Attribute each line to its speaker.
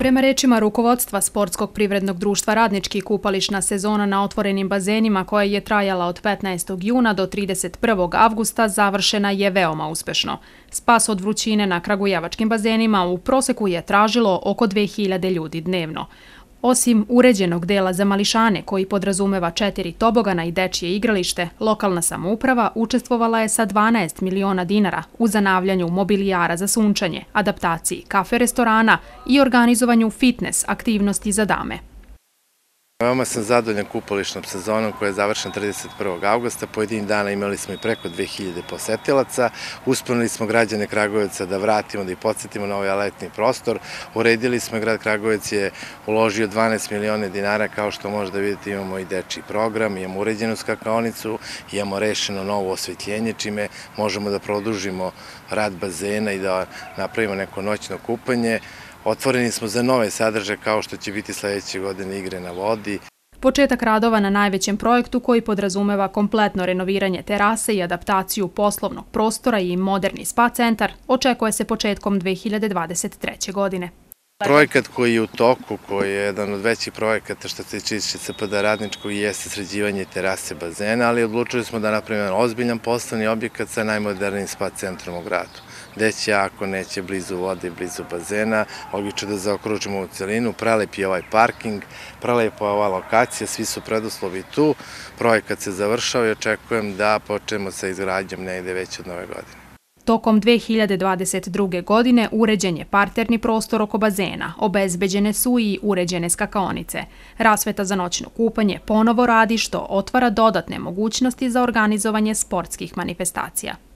Speaker 1: Prema rečima rukovodstva Sportskog privrednog društva Radnički, kupališna sezona na otvorenim bazenima koja je trajala od 15. juna do 31. avgusta završena je veoma uspešno. Spas od vrućine na kragujevačkim bazenima u proseku je tražilo oko 2000 ljudi dnevno. Osim uređenog dela za mališane, koji podrazumeva 4 tobogana i dečije igralište, lokalna samouprava učestvovala je sa 12 miliona dinara u zanavljanju mobilijara za sunčanje, adaptaciji kafe-restorana i organizovanju fitness aktivnosti za dame.
Speaker 2: Veoma sam zadovoljan kupališnom sezonom koja je završena 31. avgusta. Pojedini dana imali smo i preko 2000 posetilaca. Uspeli smo građane Kragujevca da vratimo, da ih podsjetimo na ovaj letnji prostor. Uredili smo, grad Kragujevac je uložio 12 miliona dinara, kao što možete vidjeti imamo i dečiji program, imamo uređenu skakaonicu, imamo rešeno novo osvetljenje, čime možemo da produžimo rad bazena i da napravimo neko noćno kupanje. Otvoreni smo za nove sadržaje kao što će biti sledeće godine igre na vodi.
Speaker 1: Početak radova na najvećem projektu koji podrazumeva kompletno renoviranje terase i adaptaciju poslovnog prostora i moderni spa centar očekuje se početkom 2023. godine.
Speaker 2: Projekat koji je u toku, koji je jedan od većih projekata što se tiče CPD Radničkog jeste sređivanje terase bazena, ali odlučili smo da napravimo jedan ozbiljan poslovni objekat sa najmodernijim spa centrom u gradu, gde će, ako neće, blizu vode i blizu bazena, logično da zaokružimo u celinu, prelep je ovaj parking, prelepa je ova lokacija, svi su preduslovi tu, projekat se završao i očekujem da počnemo sa izgradnjom negde već od nove godine.
Speaker 1: Tokom 2022. godine uređen je parterni prostor oko bazena, obezbeđene su i uređene skakaonice. Rasveta za noćno kupanje ponovo radi, što otvara dodatne mogućnosti za organizovanje sportskih manifestacija.